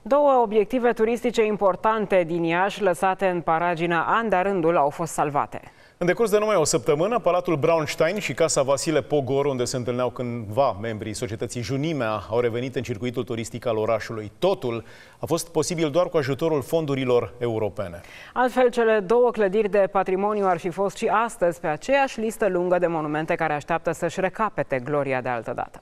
Două obiective turistice importante din Iași, lăsate în paragină an de-a rândul, au fost salvate. În decurs de numai o săptămână, Palatul Braunstein și Casa Vasile Pogor, unde se întâlneau cândva membrii societății Junimea, au revenit în circuitul turistic al orașului. Totul a fost posibil doar cu ajutorul fondurilor europene. Altfel, cele două clădiri de patrimoniu ar fi fost și astăzi pe aceeași listă lungă de monumente care așteaptă să-și recapete gloria de altădată.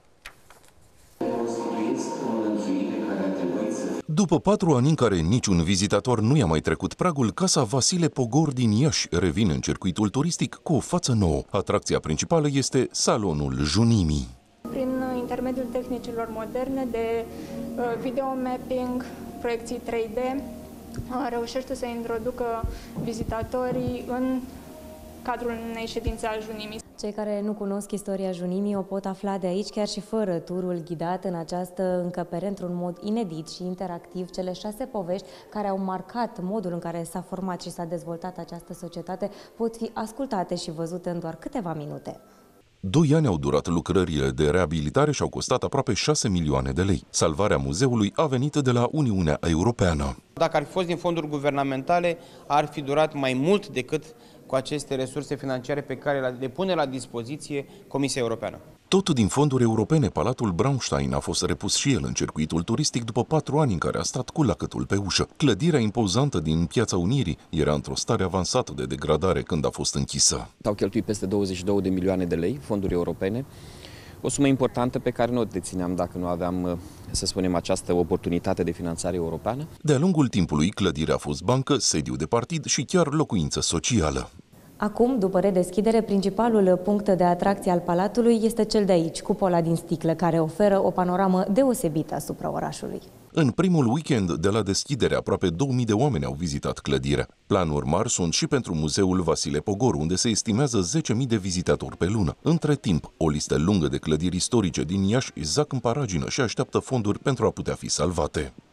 După 4 ani în care niciun vizitator nu i-a mai trecut pragul, Casa Vasile Pogor din Iași revine în circuitul turistic cu o față nouă. Atracția principală este Salonul Junimii. Prin intermediul tehnicilor moderne de videomapping, proiecții 3D, reușește să introducă vizitatorii în cadrul unei ședințe a Junimii. Cei care nu cunosc istoria Junimii o pot afla de aici, chiar și fără turul ghidat, în această încăpere, într-un mod inedit și interactiv, cele 6 povești care au marcat modul în care s-a format și s-a dezvoltat această societate pot fi ascultate și văzute în doar câteva minute. 2 ani au durat lucrările de reabilitare și au costat aproape 6 milioane de lei. Salvarea muzeului a venit de la Uniunea Europeană. Dacă ar fi fost din fonduri guvernamentale, ar fi durat mai mult decât cu aceste resurse financiare pe care le pune la dispoziție Comisia Europeană. Tot din fonduri europene, Palatul Braunstein a fost repus și el în circuitul turistic după 4 ani în care a stat cu lacătul pe ușă. Clădirea impozantă din Piața Unirii era într-o stare avansată de degradare când a fost închisă. S-au cheltuit peste 22 de milioane de lei, fonduri europene, o sumă importantă pe care nu o dețineam dacă nu aveam, să spunem, această oportunitate de finanțare europeană. De-a lungul timpului, clădirea a fost bancă, sediu de partid și chiar locuință socială. Acum, după redeschidere, principalul punct de atracție al palatului este cel de aici, cupola din sticlă, care oferă o panoramă deosebită asupra orașului. În primul weekend de la deschidere, aproape 2000 de oameni au vizitat clădirea. Planuri mari sunt și pentru Muzeul Vasile Pogor, unde se estimează 10.000 de vizitatori pe lună. Între timp, o listă lungă de clădiri istorice din Iași zac în paragină și așteaptă fonduri pentru a putea fi salvate.